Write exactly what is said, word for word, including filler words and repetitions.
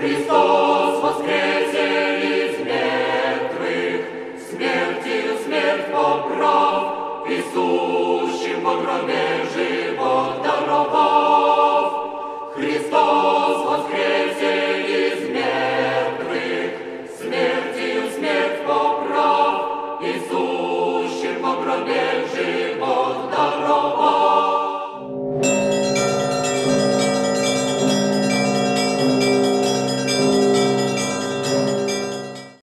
Христос воскресе из мертвых, смертью смерть поправ, и сущим во гробе живот даровав. Христос воскресе из мертвых, смертью смерть поправ, и сущим во гробе живот даровав.